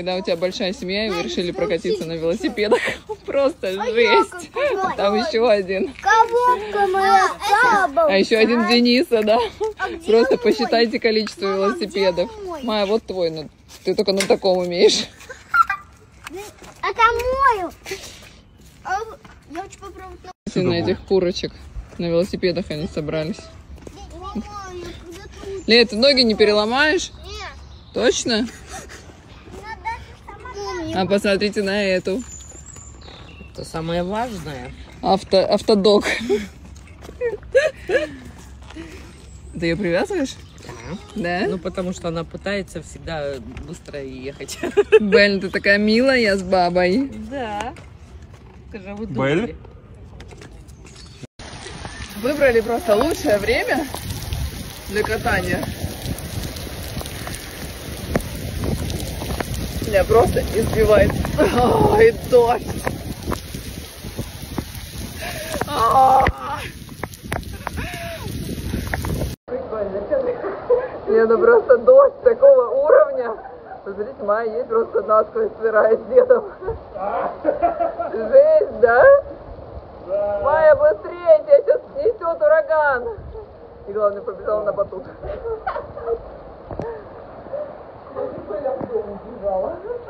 Когда у тебя большая семья, и вы решили прокатиться на велосипедах. Просто жесть. Там еще один. А еще один Дениса, да. Просто посчитайте количество велосипедов. Майя, вот твой, ну ты только на таком умеешь. Это мой. Я хочу попробовать. На этих курочек. На велосипедах они собрались. Лея, ты ноги не переломаешь? Нет. Точно? А посмотрите на эту. Это самое важное. Автодок. Ты ее привязываешь? Да? Ну, потому что она пытается всегда быстро ехать. Бель, ты такая милая с бабой. Да. Скажи, вы Бель? Выбрали просто лучшее время для катания. Меня просто избивает. Ой, дождь. Не, ну просто дождь такого уровня. Посмотрите, Майя есть просто насквозь стирает с дедом. Жесть, да? Майя, быстрее, тебя сейчас снесет ураган. И главное, побежала на батут. Я в дом убежала.